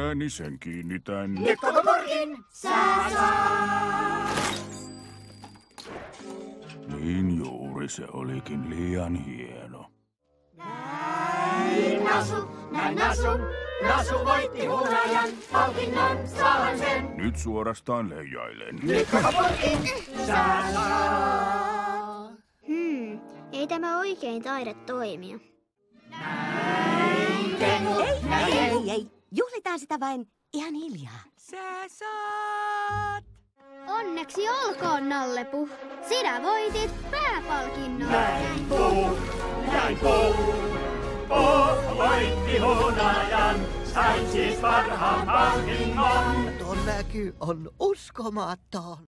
Erääni sen kiinnitän. Nyt koko purkin sä saat. Niin juuri se olikin liian hieno. Näin Nasu voitti huudajan, palkinnon saahan sen. Nyt suorastaan leijailen. Nyt koko purkin sä saat. Ei tämä oikein taida toimia. Ei. Juhlitaan sitä vain ihan hiljaa. Sä saat! Onneksi olkoon, Nallepu. Sinä voitit pääpalkinnon. Näin puu. Voitti huudajan, sain siis parhaan palkinnon. Tuon näky on uskomaton.